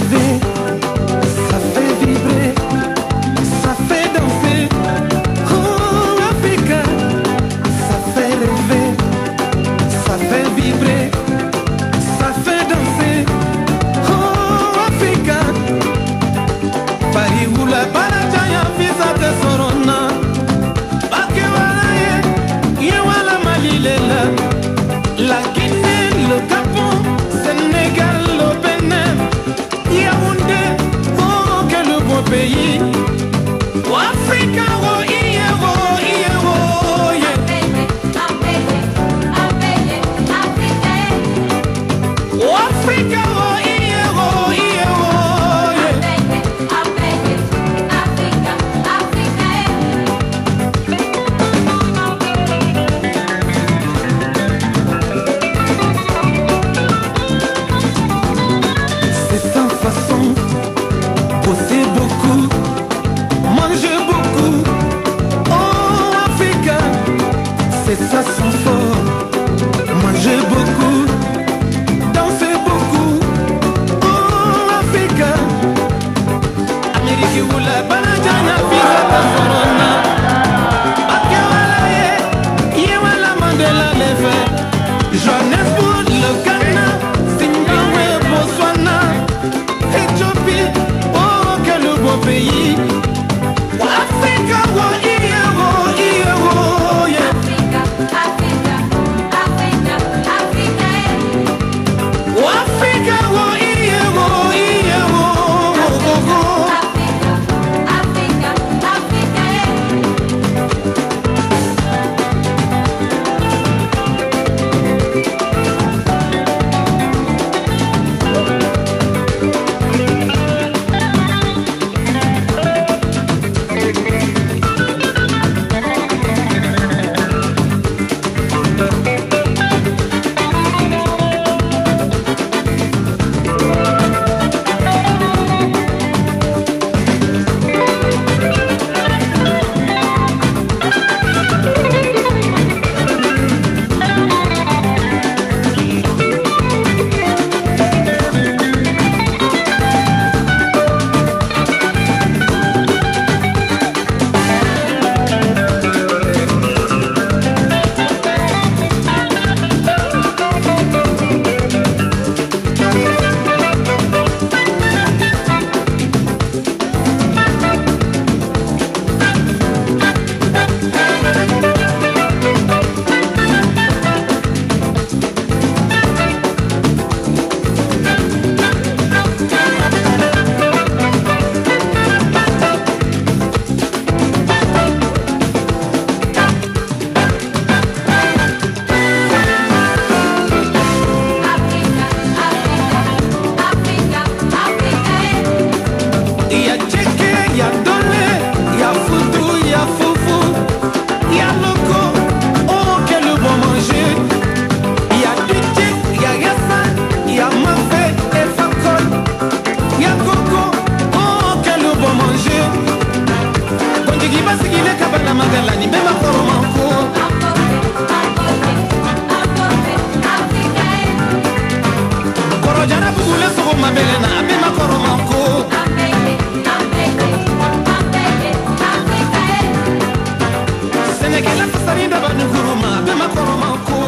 rêver, ça fait vibrer, ça fait danser. Oh Africa, ça fait rêver, ça fait vibrer, ça fait danser. Oh Africa, Paris ou la Balajaya visa de Sorona. La Guinée, le Gabon, Sénégal, le Bénin, Yaoundé, oh quel beau pays. Oh Africa, oh yeah, oh yeah, oh yeah. Oh Africa, oh yeah, oh yeah, oh yeah. C'est sans façon, bosser beaucoup, manger beaucoup. Oh Africa, c'est ça sans fort, manger beaucoup, danser beaucoup. Oh Africa, Amérique ou la Balajana visa ta Sorona. Bakewala ye, yewala Mandela leve, Johannesburg, le Ghana, Zimbabwe, Botswana, Éthiopie, oh quel beau pays. Oh Africa, oh yeah, oh yeah, oh yeah. Oh Africa, oh yeah, oh yeah, oh oh oh. Sénégal, la façade d'abord nous gourmand, de ma